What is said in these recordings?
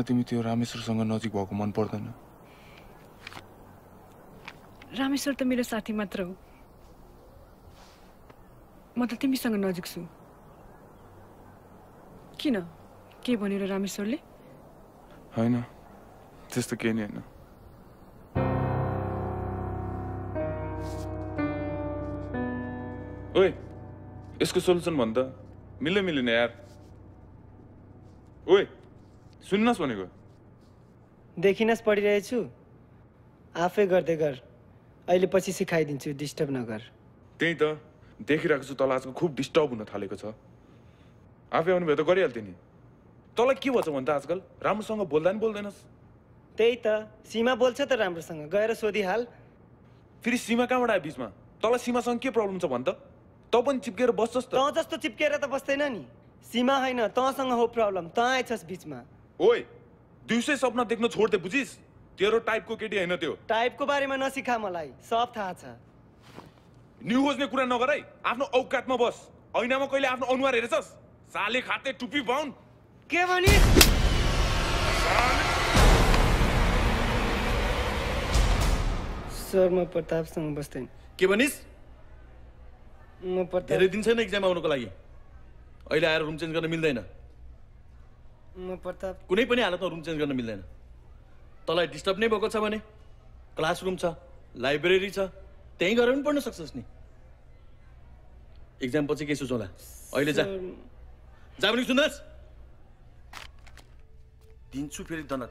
मलाई तिमी त्यो रामेश्वरसँग नजिक भएको मन पर्दैन। रामेश्वर त मेरो साथी मात्र हो। म त तिमीसँग नजिक छु। किन? के भनेर रामेश्वरले? हैन, त्यस्तो केही नि हैन। ओए, यसको सोलुसन भन् त। मिल्दैन यार। ओए, सुन्नस् भनेको। देखिनस् पढिरहेछु। आफै गर्दै गर। अहिले पछि सिकाइदिन्छु, डिस्टर्ब नगर। त्यही त देखिरहेको छु, तल आजकल खुब डिस्टर्ब हुन थालेको छ। आफै आउनु भए त गरिहाल्थ्यो नि। तँलाई के भन्छ भन् त आजकल? राम्रोसँग बोल्दा नि बोल्दैनस्। त्यही त सीमा बोल्छ त राम्रोसँग, गएर सोधिहाल। फेरि सीमा कहाँबाट आयो बिचमा? तँलाई सीमासँग के प्रब्लम छ भन् त? तँ पनि चिप्केर बस्छस् त। तँ जस्तो चिप्केर त बस्दैन नि। सीमा हैन, तँसँग हो प्रब्लम। तँ आएछस् बिचमा। ओए, दिउँसै सपना देख्न छोड्दे बुझिस? तेरो टाइपको केटी हैन त्यो। टाइपको बारेमा नसिखा मलाई, सब थाहा छ। न्यु खोज्ने कुरा नगर है। आफ्नो औकातमा बस। ऐनामा कहिले आफ्नो अनुहार हेरेछस्? साले खाते टुपी बाउन। के भनिस्? सर, म प्रतापसँग बस्दैन। के भनिस्? म प्रताप। धेरै दिन छैन एक्जाम आउनको लागि। अहिले आएर रुम चेन्ज गर्न मिल्दैन। म प्रताप। कुनै पनि हालतमा रुम चेन्ज गर्न मिल्दैन। तँलाई डिस्टर्ब नै भएको छ भने क्लासरुम छ, लाइब्रेरी छ, त्यहीँ गएर पनि पढ्न सक्छस् नि। एक्जाम पछि के सोचौला? अहिले जा। जा भने सुन्नुहोस्, दिन्छु फेरि दनत।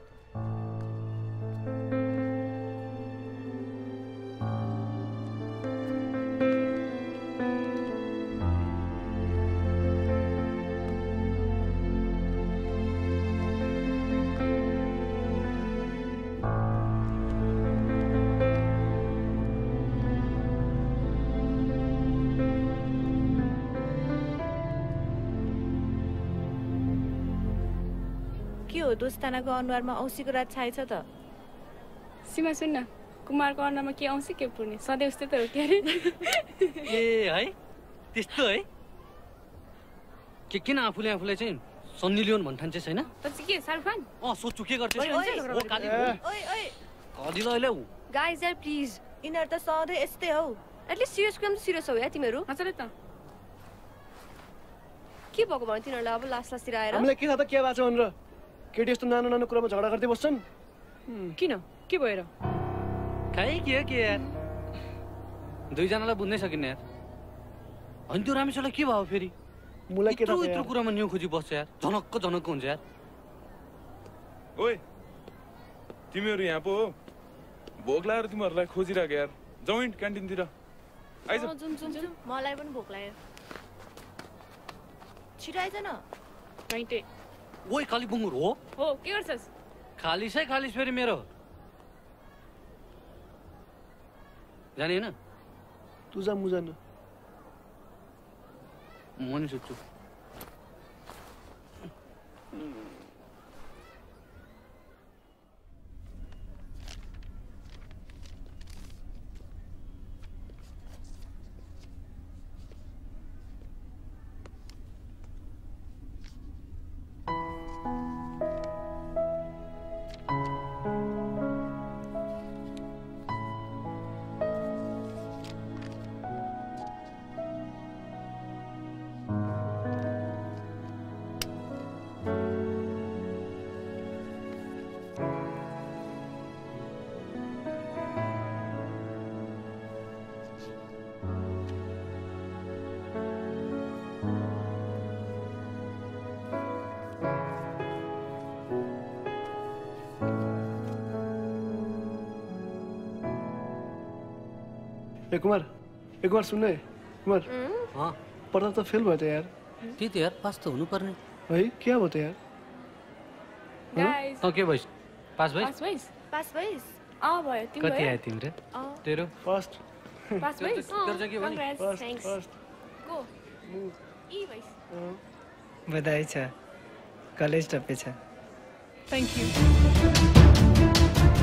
दोस्तानाको अनुहारमा औँसीको रात छाएछ त। सीमा सुन्न, कुमारको अनुहारमा के औँसी के पुर्ने? सधैँ उस्तै त हो के अरे? ए है, त्यस्तो है? के किन आफूलाई चाहिँ सन्नी लियोन भन्ठान्छ छैन? त के शाहरुख खान? सोच्छु के गर्छ? गाइज यार प्लिज, यिनीहरू त सधैँ यस्तै हौ। एटलिस्ट सिरियस कुरा सिरियस हौ या तिमीहरू। हजुर त के भएको भने तिनीहरूलाई अब लास्टतिर आएर हामीलाई के थाहा त के भएको छ भनेर। केटी यस्तो नानो नानो कुरामा झगडा गर्दै बस्छन्। किन? के भएर? खाइ के यार, दुईजनालाई बुझ्नै सकिन्न यार। अनि त्यो रामेश्वरलाई के भयो फेरि? मलाई के थाहा यार। यत्रो कुरामा न्यु खोजी बस्छ यार। झनक्क हुन्छ यार। ओए, तिमीहरू यहाँ पो हो? भोक लागेर तिमीहरूलाई खोजिरहेको यार। जॉइन्ट क्यान्टिनतिर आइज। मलाई पनि भोक लाग्यो। छिटो आइज न। गाइटे। ओइ काली बुङ्गुर हो? हो, के गर्छस्? खालिस है खालिस फेरि मेरो। जाने हैन? तू जा, म जान्न। म नि सोच्छु। ए कुमार सुन्नु है। कुमार पढ्दा त फेल भयो त यार। त्यही त यार, पास त हुनुपर्ने है। के भयो त यार? गाइस, त के भइस? पास भइस? भयो। भयो। तिम्रो कति आयो तिम्रो? तेरो फर्स्ट। पास भइस? तेरो चाहिँ के भयो? फर्स्ट। गो। ई भइस। बधाई छ, कलेज टप्पे छ। Thank you.